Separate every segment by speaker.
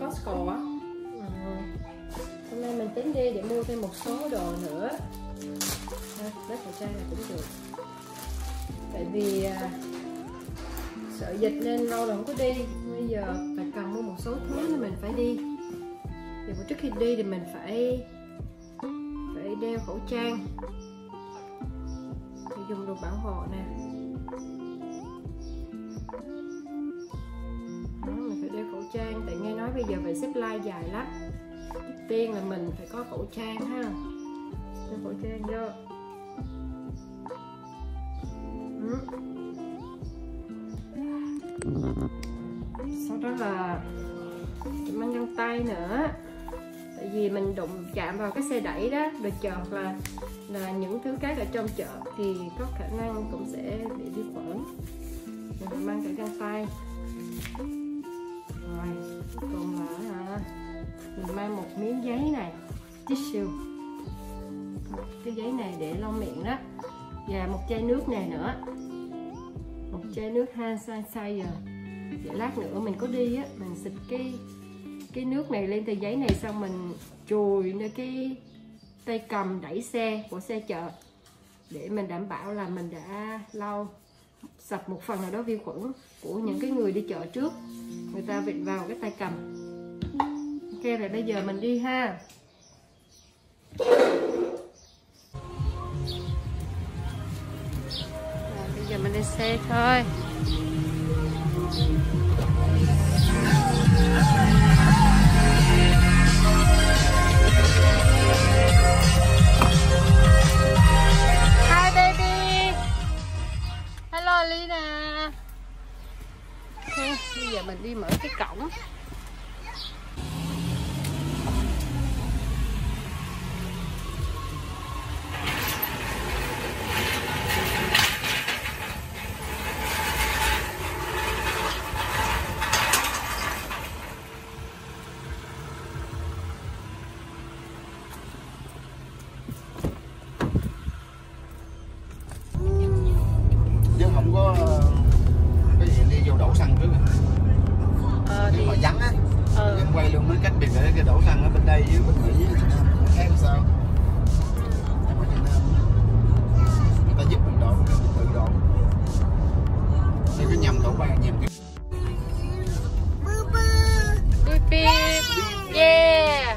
Speaker 1: Costco á. Hôm nay mình tính đi để mua thêm một số đồ nữa. Lấy khẩu trang này cũng được. Tại vì sợ dịch nên lâu rồi không có đi. Bây giờ phải cần mua một số thứ nên mình phải đi. Thì trước khi đi thì mình phải đeo khẩu trang. Thì dùng đồ bảo hộ nè. Đó, mình phải đeo khẩu trang. Tại nghe nói bây giờ phải xếp line dài lắm. Trước tiên là mình phải có khẩu trang ha. Đeo khẩu trang vô. Sau đó là mang găng tay nữa. Tại vì mình đụng chạm vào cái xe đẩy đó, rồi chợt là những thứ khác ở trong chợ thì có khả năng cũng sẽ bị vi khuẩn. Mình mang cả găng tay. Rồi, còn là mình mang một miếng giấy này, tissue. Cái giấy này để lau miệng đó. Và một chai nước này nữa. Một chai nước hand sanitizer. Để lát nữa mình có đi á, mình xịt cái nước này lên tờ giấy này, xong mình chùi nơi cái tay cầm đẩy xe của xe chợ, để mình đảm bảo là mình đã lau sạch một phần nào đó vi khuẩn của những cái người đi chợ trước, người ta vịt vào cái tay cầm. Ok, rồi bây giờ mình đi ha. Rồi, bây giờ mình lên xe thôi. Hi baby. Hello Lina. Okay, bây giờ mình đi mở cái cổng.
Speaker 2: Nếu mà vắng á, em quay luôn mấy cách biệt để cái đổ xăng ở bên đây với bên Mỹ với Việt Nam khác sao? Em ở Việt Nam người ta giúp mình đổ, mình tự đổ. Thì cái nhầm đổ bàn nhầm cái.
Speaker 1: Pupi, yeah.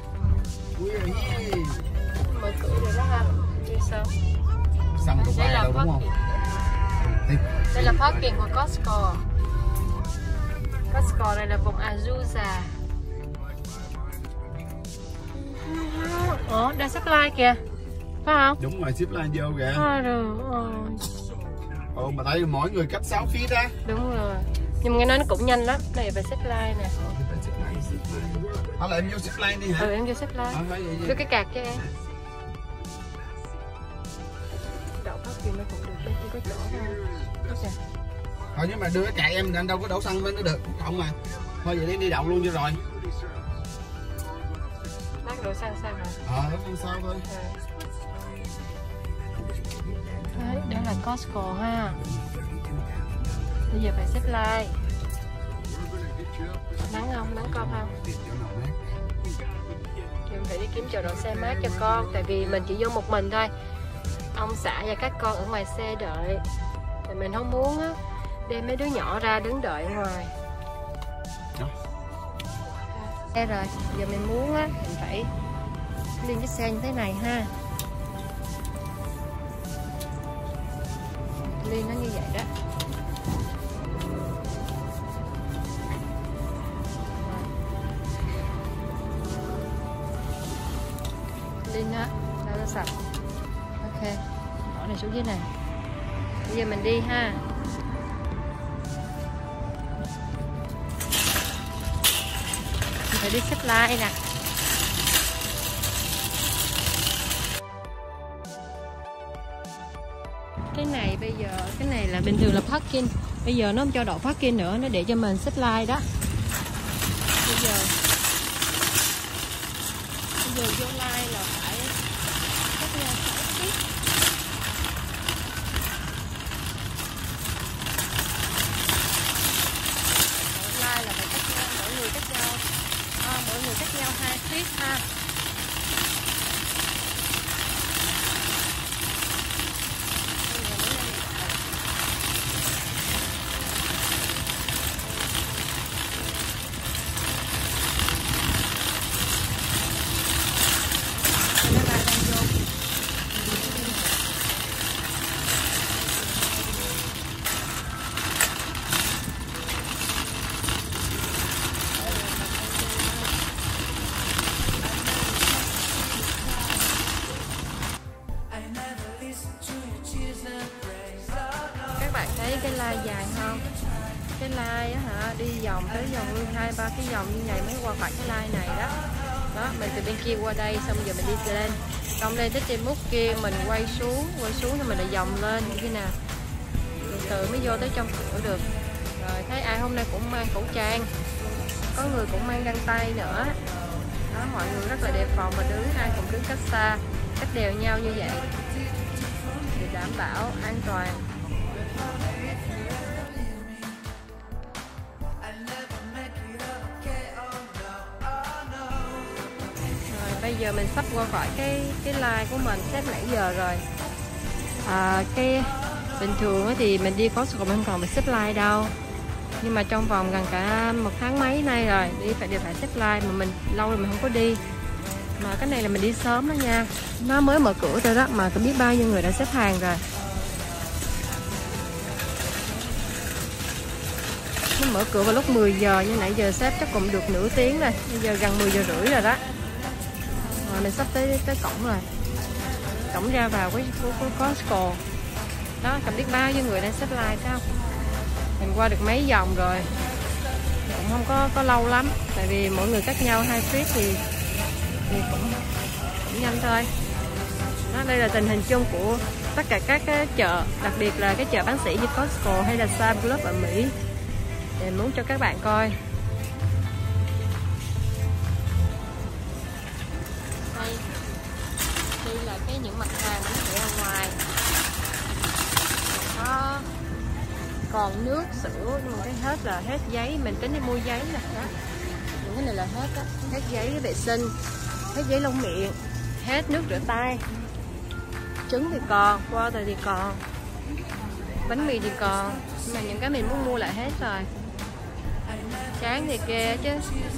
Speaker 1: Mở cửa rồi đó ha. Chứ sao?
Speaker 2: Xăng đổ bàn đâu đúng không?
Speaker 1: Đây là parking của Costco. Costco đây là vùng Azusa. Ủa, đang xếp line kìa. Phải không?
Speaker 2: Đúng rồi, ship line vô kìa.
Speaker 1: Rồi.
Speaker 2: Mà thấy mỗi người cách 6 feet á.
Speaker 1: Đúng rồi. Nhưng mà nghe nói nó cũng nhanh lắm. Đây phải xếp line nè.
Speaker 2: Là em vô ship line đi hả?
Speaker 1: Em vô xếp line. Đưa cái card cho em. Đậu parking nó cũng được, bên kia có chỗ không?
Speaker 2: Thôi nhưng mà đưa cái card em đâu có đổ xăng bên nó được không mà. Thôi vậy đi đậu luôn cho rồi.
Speaker 1: Lát đổ xăng sao hả?
Speaker 2: Đổ xăng sao thôi.
Speaker 1: Đấy, đó là Costco ha. Bây giờ phải xếp line. Nắng không? Nắng con không? Mình phải đi kiếm chỗ đậu xe mát cho con. Tại vì mình chỉ vô một mình thôi. Ông xã và các con ở ngoài xe đợi. Thì mình không muốn á đem mấy đứa nhỏ ra đứng đợi ở ngoài. Đây rồi, giờ mình muốn á, mình phải lên cái xe như thế này ha. Lên nó như vậy đó. Lên á, sao nó sạch. Ok, bỏ này xuống dưới này. Bây giờ mình đi ha. Mình phải đi xếp line nè. Cái này bây giờ, cái này là bình thường là parking. Bây giờ nó không cho đậu parking nữa, nó để cho mình xếp line đó. Bây giờ vô line là phải cách nhau 6 feet. Line là phải cách nhau, mỗi người cách nhau nhau 2 feet ha. Các bạn thấy cái lai dài không? Cái lai á hả, đi vòng tới vòng luôn 2-3 cái vòng như này mới qua khỏi cái lai này đó. Đó, mình từ bên kia qua đây, xong giờ mình đi lên. Xong lên tới trên mút kia mình quay xuống thì mình lại vòng lên như thế nào. Từ từ mới vô tới trong cửa được. Rồi thấy ai hôm nay cũng mang khẩu trang. Có người cũng mang găng tay nữa. Đó, mọi người rất là đề phòng và đứng, ai cũng đứng cách xa, cách đều nhau như vậy để đảm bảo an toàn. Rồi bây giờ mình sắp qua khỏi cái line của mình xếp nãy giờ rồi. Cái bình thường thì mình đi Costco mình không còn phải xếp line đâu, nhưng mà trong vòng gần cả 1 tháng mấy nay rồi đều phải xếp line, mà mình lâu rồi mình không có đi. Mà cái này là mình đi sớm đó nha, nó mới mở cửa thôi đó mà có biết bao nhiêu người đã xếp hàng rồi. Nó mở cửa vào lúc 10 giờ nhưng nãy giờ xếp chắc cũng được nửa tiếng rồi, bây giờ gần 10 giờ rưỡi rồi đó. Rồi mình sắp tới cổng rồi, cổng ra vào cái Costco đó, không biết bao nhiêu người đang xếp line sao. Mình qua được mấy vòng rồi, cũng không có lâu lắm, tại vì mỗi người cách nhau 2 feet thì cũng nhanh thôi. Đó, đây là tình hình chung của tất cả các cái chợ, đặc biệt là cái chợ bán sỉ như Costco hay là Sam's Club ở Mỹ, để muốn cho các bạn coi. Đây là những mặt hàng nó để ở ngoài. Có còn nước, sữa, nhưng mà cái hết là hết giấy, mình tính đi mua giấy nè đó. Những cái này là hết á, hết giấy vệ sinh, hết giấy lông miệng, hết nước rửa tay. Trứng thì còn, water thì còn, bánh mì thì còn, nhưng mà những cái mình muốn mua lại hết rồi. Chán thì ghê chứ.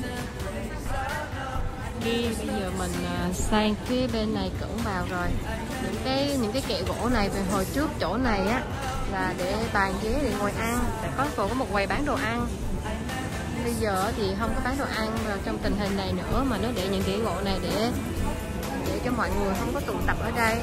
Speaker 1: Bây giờ mình sang phía bên này cổng vào rồi. Những cái kệ gỗ này về hồi trước chỗ này á là để bàn ghế để ngồi ăn, tại có một quầy bán đồ ăn. Bây giờ thì không có bán đồ ăn vào trong tình hình này nữa, mà nó để những kệ gỗ này để cho mọi người không có tụ tập ở đây.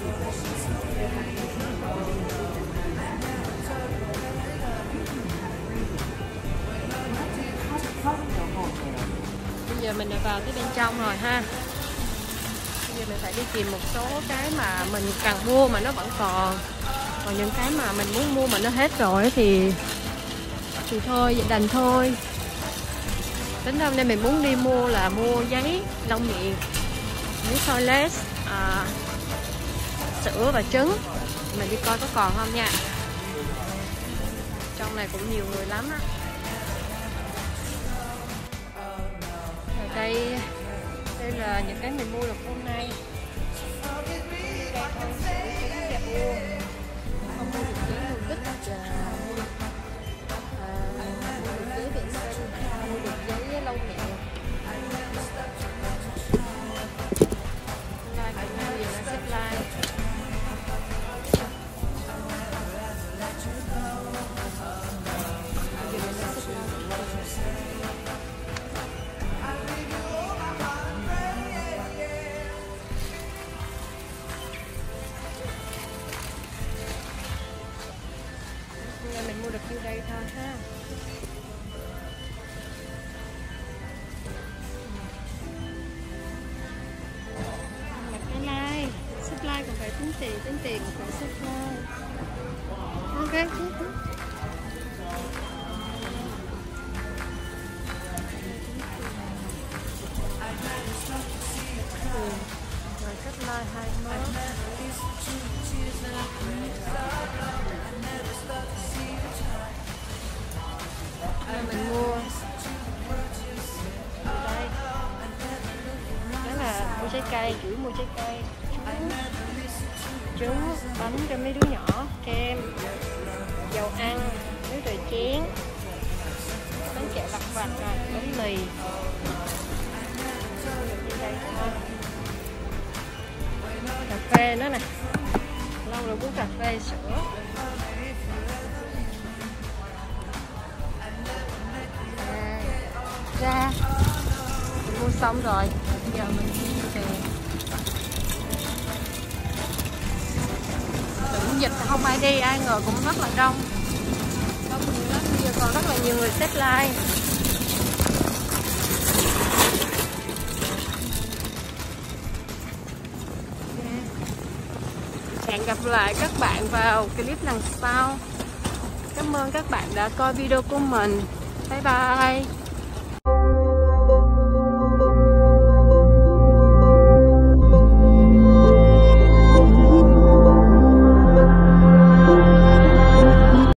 Speaker 1: Bây giờ mình đã vào tới bên trong rồi ha. Bây giờ mình phải đi tìm một số cái mà mình cần mua mà nó vẫn còn những cái mà mình muốn mua mà nó hết rồi thì thôi, đành thôi. Tính hôm nay mình muốn đi mua giấy lông miệng, giấy toilet, sữa và trứng. Mình đi coi có còn không nha. Trong này cũng nhiều người lắm á. Đây là những cái mình mua được hôm nay. Cây thông sữa, trứng và bua. Không mua được giấy mua đít và mua được giấy vệ sinh, mua được giấy lau miệng. Like cũng nhiều là xếp like. Mình mua được nhiêu đây thôi ha. Đặt cái like, supply còn phải tính tiền còn phải supply. Ok. Rồi supply 2 mớ. Mình mua đây cây, chuỗi mua trái cây, trứng, bánh cho mấy đứa nhỏ, kem, dầu ăn, nước rửa chén, bánh kẹo lặt vặt này, bánh mì. Đây thôi. Cà phê nữa nè, lâu rồi uống cà phê sữa. Ra mình mua xong rồi, bây giờ mình đi về. Tưởng dịch không ai đi, ai ngờ cũng rất là đông nhiều lắm. Bây giờ còn rất là nhiều người xếp like. Hẹn gặp lại các bạn vào clip lần sau. Cảm ơn các bạn đã coi video của mình. Bye bye.